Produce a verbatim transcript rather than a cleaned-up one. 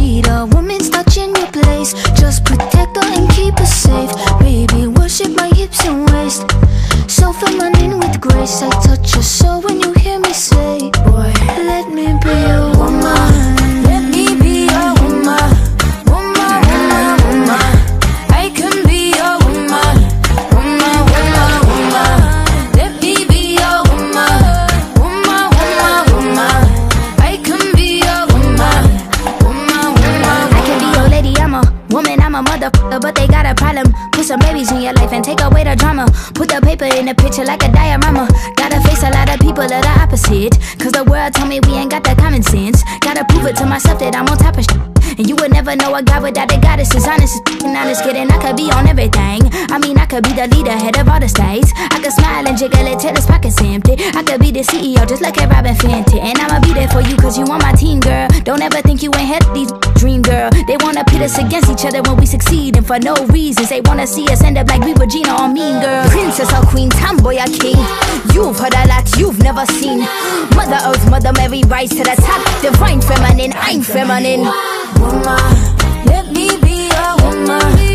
need a woman's touch in your place. Just protect her and keep her safe. Baby, worship my hips and waist. So feminine with grace. I touch your soul when you hear me say, boy, let me be a woman. Let me be a woman. Woman, woman, woman. I can be a woman. Woman, woman, woman. Let me be a woman. Woman, woman, woman. I can be a woman. Woman, woman. I can be your lady, I'm a woman, I'm a motherfucker, but they got a problem. Put some babies in your life and take away the drama. Put the paper in the picture like a diorama. Gotta face a lot of people that are opposite, cause the world told me we ain't got that common sense. Gotta prove it to myself that I'm on top of shit. And you would never know a guy without a goddess. Is honest as and honest kidding. I could be on everything. I mean, I could be the leader, head of all the states. I could smile and jiggle it till his pockets empty. I could be the C E O just like a Robin Fenty. And I'ma be there for you cause you on my team, girl. Don't ever think you ain't had these dream, girl. They wanna pit us against each other when we succeed, and for no reasons. They wanna see us end up like we were Gina or Mean Girl. Princess or queen, tomboy or king. You've heard a lot you've never seen. Mother Earth, Mother Mary, rise to the top. Divine feminine, I'm feminine. Woman, let me be a woman.